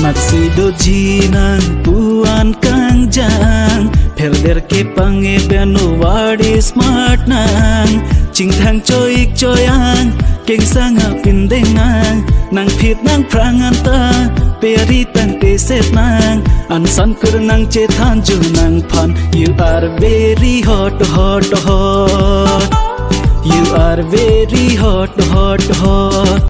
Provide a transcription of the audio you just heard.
Maksi doji nang puan kang jang Perder ke pange beno wadi smart nang Ching thang choik choyang Keng sanga pindengang Nang phit nang prangan ta Peri tang te set nang An san kur nang che than ju nang pan You are very hot hot hot You are very hot hot hot